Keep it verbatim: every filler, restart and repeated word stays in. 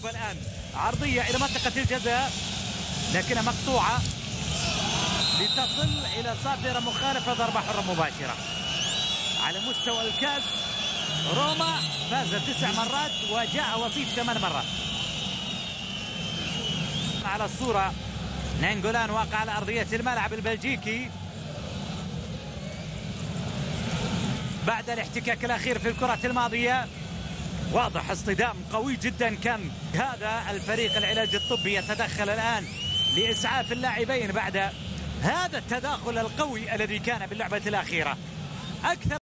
نشوف الآن عرضية إلى منطقة الجزاء لكنها مقطوعة لتصل إلى صافرة مخالفة، ضربة حرة مباشرة. على مستوى الكاس روما فاز تسع مرات وجاء وصيف ثمان مرات. على الصورة نانجولان واقع على أرضية الملعب البلجيكي بعد الاحتكاك الأخير في الكرة الماضية. واضح اصطدام قوي جدا كان. هذا الفريق العلاج الطبي يتدخل الآن لإسعاف اللاعبين بعد هذا التداخل القوي الذي كان باللعبة الأخيرة. أكثر